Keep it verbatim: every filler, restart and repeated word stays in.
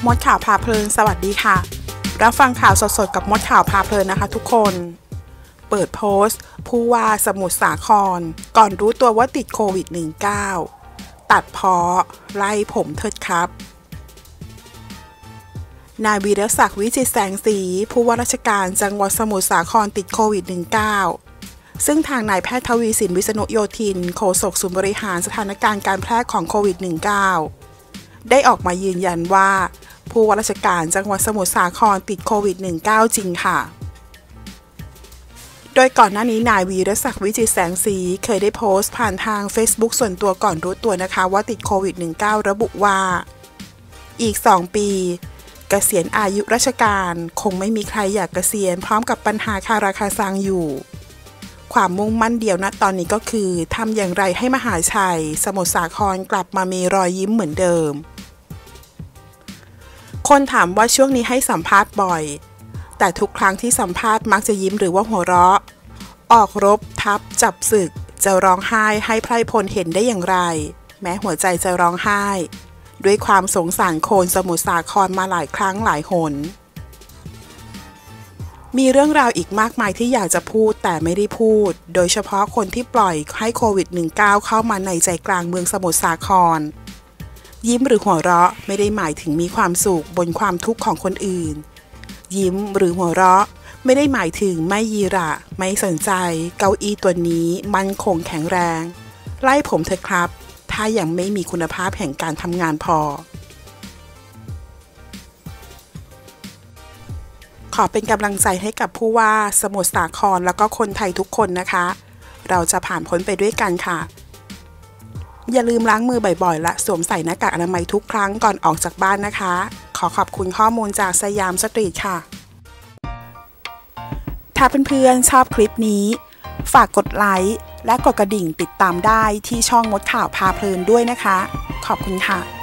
มดข่าวพาเพลินสวัสดีค่ะรับฟังข่าวสดๆกับมดข่าวพาเพลินนะคะทุกคนเปิดโพสต์ผู้ว่าสมุทรสาครก่อนรู้ตัวว่าติดโควิด สิบเก้า ตัดพ้อไล่ผมเถิดครับนายวีรศักดิ์วิจิตรแสงสีผู้ว่าราชการจังหวัดสมุทรสาครติดโควิด สิบเก้า ซึ่งทางนายแพทย์ทวีสินวิษณุโยธินโฆษกศูนย์บริหารสถานการณ์การแพร่ของโควิด สิบเก้า ได้ออกมายืนยันว่าผู้ว่าราชการจังหวัดสมุทรสาครติดโควิด สิบเก้า จริงค่ะโดยก่อนหน้านี้นายวีรศักดิ์วิจิตรแสงสีเคยได้โพสต์ผ่านทาง Facebook ส่วนตัวก่อนรู้ตัวนะคะว่าติดโควิด สิบเก้า ระบุว่าอีกสองปีเกษียณอายุราชการคงไม่มีใครอยากเกษียณพร้อมกับปัญหาคาราคาซังอยู่ความมุ่งมั่นเดียวณตอนนี้ก็คือทำอย่างไรให้มหาชัยสมุทรสาครกลับมามีรอยยิ้มเหมือนเดิมคนถามว่าช่วงนี้ให้สัมภาษณ์บ่อยแต่ทุกครั้งที่สัมภาษณ์มักจะยิ้มหรือว่าหัวเราะออกรบทับจับศึกจะร้องไห้ให้ไพร่พลเห็นได้อย่างไรแม้หัวใจจะร้องไห้ด้วยความสงสารคนสมุทรสาครมาหลายครั้งหลายหนมีเรื่องราวอีกมากมายที่อยากจะพูดแต่ไม่ได้พูดโดยเฉพาะคนที่ปล่อยให้โควิด สิบเก้า เข้ามาในใจกลางเมืองสมุทรสาครยิ้มหรือหัวเราะไม่ได้หมายถึงมีความสุขบนความทุกข์ของคนอื่นยิ้มหรือหัวเราะไม่ได้หมายถึงไม่ยีระไม่สนใจเก้าอี้ตัวนี้มั่นคงแข็งแรงไล่ผมเถอะครับถ้ายังไม่มีคุณภาพแห่งการทำงานพอขอเป็นกำลังใจให้กับผู้ว่าสมุทรสาครแล้วก็คนไทยทุกคนนะคะเราจะผ่านพ้นไปด้วยกันค่ะอย่าลืมล้างมือบ่อยๆและสวมใส่หน้ากากอนามัยทุกครั้งก่อนออกจากบ้านนะคะขอขอบคุณข้อมูลจากสยามสตรีทค่ะถ้าเพื่อนๆชอบคลิปนี้ฝากกดไลค์และกดกระดิ่งติดตามได้ที่ช่องมดข่าวพาเพลินด้วยนะคะขอบคุณค่ะ